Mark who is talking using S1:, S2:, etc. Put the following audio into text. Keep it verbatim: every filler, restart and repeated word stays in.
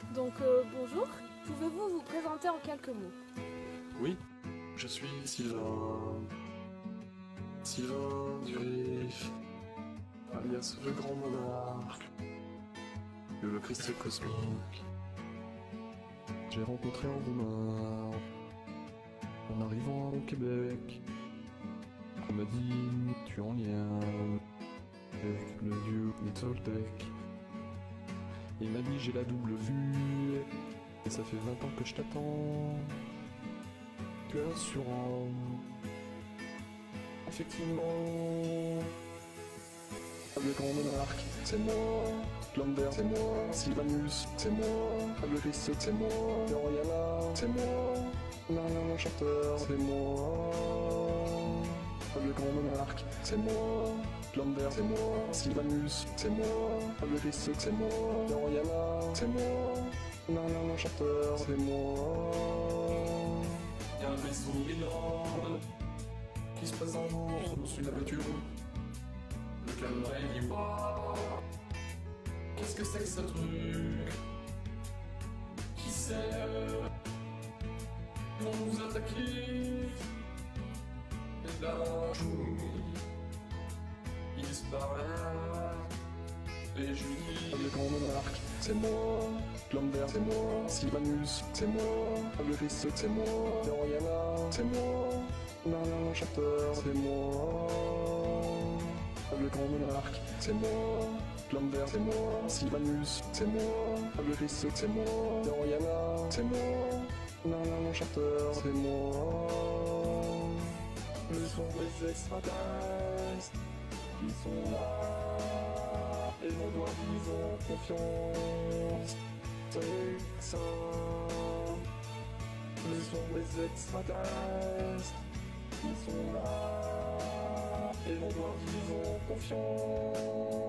S1: Donc euh, bonjour, pouvez-vous vous présenter en quelques mots?
S2: Oui, je suis Sylvain. Sylvain du Rif, alias le grand monarque, le cristal cosmique. J'ai rencontré Andromar en arrivant au Québec. On m'a dit, tu es en lien avec le dieu Toltec. Il m'a dit, j'ai la double vue, et ça fait vingt ans que je t'attends. Tu es assurant. Effectivement, le grand monarque, c'est moi. Lambert, c'est moi. Sylvanus, c'est moi. Le Christ, c'est moi. Doriana, c'est moi. Narnia l'enchanteur, c'est moi. Le grand monarque, c'est moi. Lambert, c'est moi. Sylvanus, c'est moi. Le Christ, c'est moi. Doriana, c'est moi. Narnia l'enchanteur, c'est moi. Y'a un vaisseau énorme qui se passe en jour sous la voiture. Le calendrier dit waouh, qu'est-ce que c'est que ce truc? Qui c'est? Ils vont nous attaquer. Et là, tchoum, il disparaît. Et je lui dis, le grand monarque, c'est moi. Lambert, c'est moi. Sylvanus, c'est moi. Le Christ, c'est moi. Doriana, c'est moi. Narnia l'enchanteur, c'est moi. Le grand monarque, c'est moi. Lambert, c'est moi. Sylvanus, c'est moi. Le Christ, c'est moi. Doriana, c'est moi. Narnia l'enchanteur, c'est moi. Le son des extraterrestres qui sont là. Et nos doigts, ils ont confiance. C'est ça. Le son des extraterrestres qui sont là. Et nos doigts, ils ont confiance.